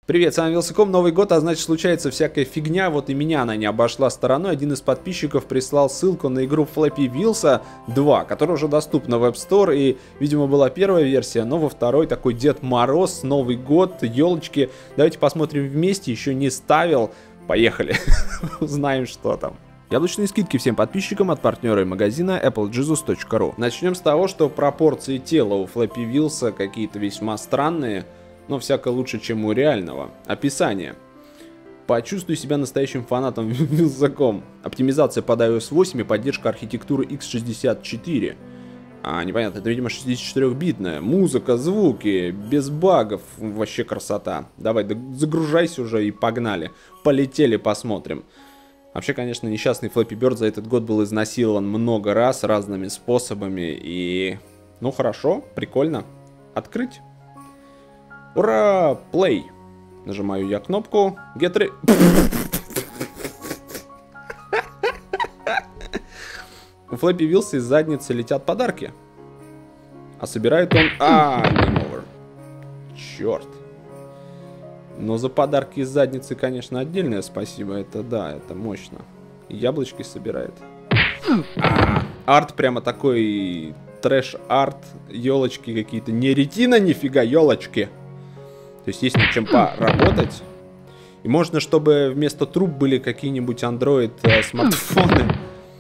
Привет, с вами Вилсаком. Новый год, а значит случается всякая фигня, вот и меня она не обошла стороной. Один из подписчиков прислал ссылку на игру Flappy Wheels 2, которая уже доступна в App Store, и, видимо, была первая версия, но во второй такой Дед Мороз, Новый год, елочки. Давайте посмотрим вместе, еще не ставил. Поехали, узнаем, что там. Яблочные скидки всем подписчикам от партнера и магазина applejesus.ru. Начнем с того, что пропорции тела у Flappy Wheels какие-то весьма странные, но всяко лучше, чем у реального. Описание. Почувствуй себя настоящим фанатом Вилсаком. Оптимизация под iOS 8 и поддержка архитектуры x64. Непонятно, это, видимо, 64-битная. Музыка, звуки, без багов. Вообще красота. Давай, загружайся уже и погнали. Полетели, посмотрим. Вообще, конечно, несчастный Flappy Bird за этот год был изнасилован много раз разными способами. И... ну, хорошо, прикольно. Открыть. Ура! Play! Нажимаю я кнопку. Get ready. У Flappy Wheels из задницы летят подарки. А собирает он... Game over. Черт. Но за подарки из задницы, конечно, отдельное спасибо. Это да, это мощно. Яблочки собирает. Арт прямо такой... трэш-арт. Елочки какие-то. Не ретина, нифига, елочки. То есть есть над чем поработать. И можно, чтобы вместо труб были какие-нибудь Android смартфоны.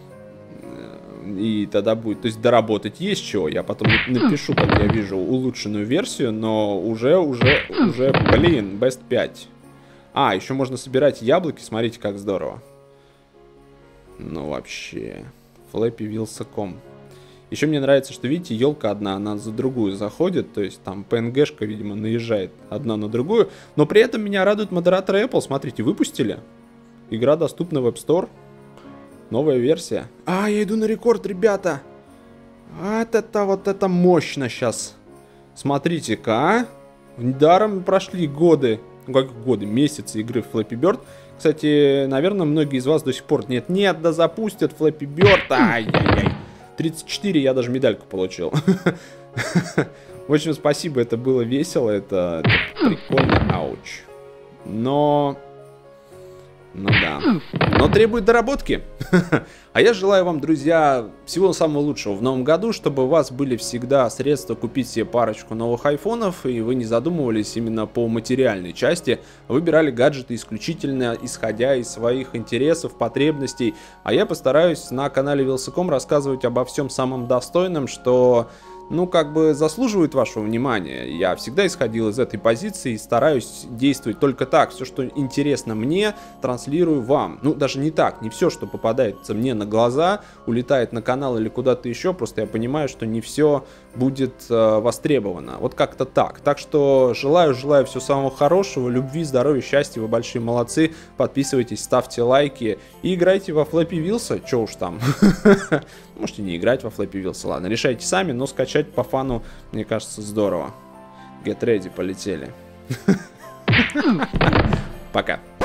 И тогда будет, то есть доработать есть чего. Я потом напишу, как я вижу, улучшенную версию, но уже, блин, Best 5. Еще можно собирать яблоки, смотрите, как здорово. Ну вообще, Flappy Wheels.com. Еще мне нравится, что, видите, елка одна, она за другую заходит, то есть там PNG-шка, видимо, наезжает одна на другую, но при этом меня радует модераторы Apple, смотрите, выпустили, игра доступна в App Store, новая версия. Я иду на рекорд, ребята, вот это мощно сейчас, смотрите-ка, Недаром прошли годы, ну как годы, месяцы игры в Flappy Bird. Кстати, наверное, многие из вас до сих пор нет, да запустят Flappy Bird, ай-яй-яй. 34, я даже медальку получил. В общем, спасибо, это было весело, это прикольно, ауч. Но да. Но требует доработки. А я желаю вам, друзья, всего самого лучшего в новом году, чтобы у вас были всегда средства купить себе парочку новых айфонов, и вы не задумывались именно по материальной части, выбирали гаджеты исключительно исходя из своих интересов, потребностей. А я постараюсь на канале Вилсаком рассказывать обо всем самом достойном, что... ну, как бы заслуживает вашего внимания. Я всегда исходил из этой позиции и стараюсь действовать только так. Все, что интересно мне, транслирую вам. Ну, даже не так. Не все, что попадается мне на глаза, улетает на канал или куда-то еще. Просто я понимаю, что не все будет востребовано. Вот как-то так. Так что желаю всего самого хорошего. Любви, здоровья, счастья. Вы большие молодцы. Подписывайтесь, ставьте лайки. И играйте во Flappy Wheels. Че уж там. Можете не играть во Flappy Wheels, ладно, решайте сами, но скачать по фану, мне кажется, здорово. Get ready, полетели. Пока.